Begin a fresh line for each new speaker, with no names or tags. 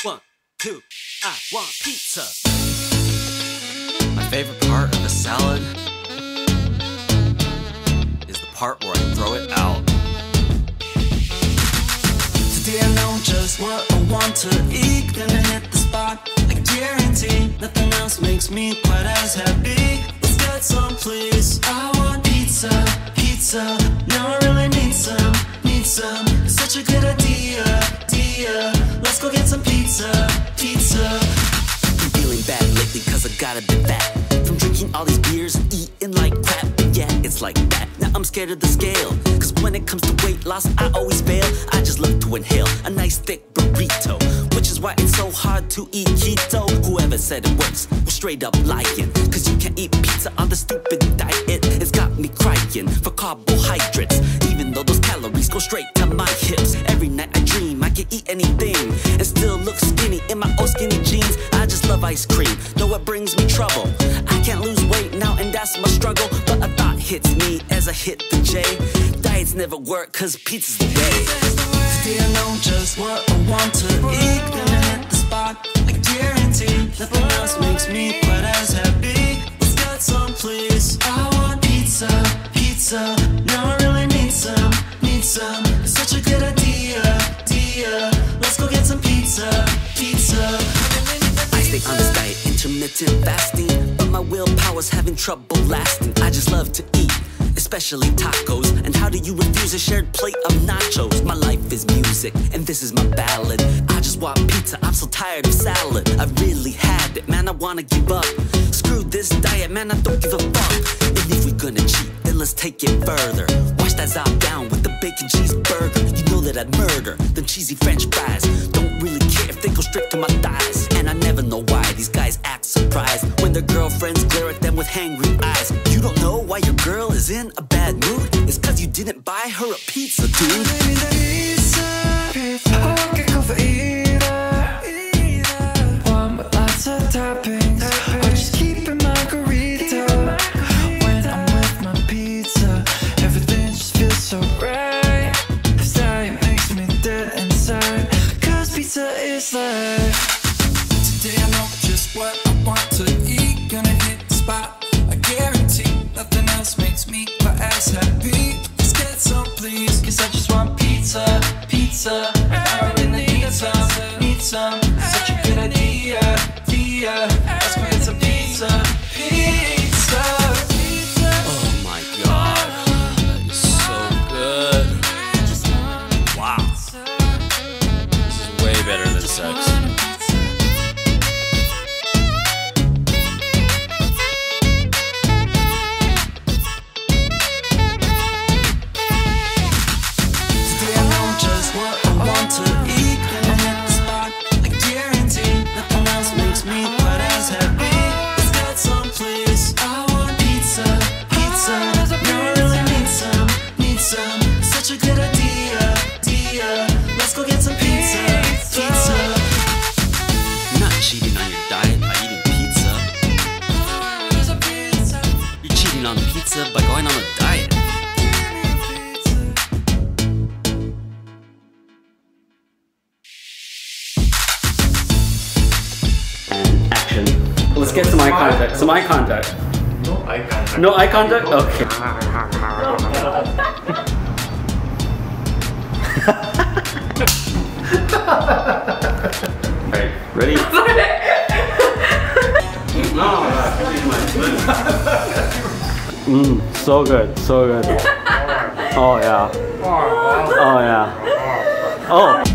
1, 2, I want pizza. My favorite part of a salad is the part where I throw it out.
Today I know just what I want to eat. Gonna hit the spot, I guarantee. Nothing else makes me quite as happy. Let's get some, please. I want pizza, pizza. Now I really need some, need some. It's such a good idea, idea. Let's go get some pizza, pizza. I'm feeling bad lately cause I gotta be fat. From drinking all these beers and eating like crap. But yeah, it's like that. Now I'm scared of the scale, cause when it comes to weight loss, I always fail. I just love to inhale a nice thick burrito, which is why it's so hard to eat keto. Whoever said it works, well straight up lying. Cause you can't eat pizza on the stupid diet. It's got me crying for carbohydrates, even though those calories go straight to my hips. Every night I dream I can eat anything and still look skinny in my old skinny jeans. I just love ice cream, though it brings me trouble. I can't lose weight now and that's my struggle. But a thought hits me as I hit the J. Diets never work cause pizza's the way. Today I know just what I want to eat. Gonna hit the spot, I guarantee. Nothing else makes me quite as happy. Let's get some, please. I want pizza, pizza. Now I really need some, need some. It's such a good idea, idea. Let's go get some pizza, pizza. I stay on this diet, intermittent fasting, but my willpower's having trouble lasting. I just love to eat, especially tacos. And how do you refuse a shared plate of nachos? My life is music, and this is my ballad. I just want pizza, I'm so tired of salad. I've really had it, man, I wanna give up. Screw this diet, man, I don't give a fuck. And if we're gonna cheat, then let's take it further. Wash that zob down with the bacon cheeseburger. You know that I'd murder them cheesy french fries. Don't really care if they go straight to my thighs. And I never know why these guys act surprised when their girlfriends glare at them with hangry eyes. You don't know why your girl is in a bad mood? It's cause you didn't buy her a pizza, dude. Pizza, pizza. I want to go for either one with lots of toppings, or just keep it margarita. When I'm with my pizza, everything just feels so right. This diet makes me dead inside, cause pizza is life. Today I know just what I want to eat. Gonna hit the spot, I guarantee. Nothing else makes me quite as happy. Let's get some, please, cause I just want pizza, pizza. I really need some, need some. Such a good idea, idea. Let's go get some pizza, pizza.
Oh my god, that is so good. Wow, this is way better than sex. By going on a diet. And action. Let's get some eye contact. Some eye contact.
No eye contact.
No eye contact? Okay. Alright, ready? So good, so good. Oh yeah. Oh yeah. Oh.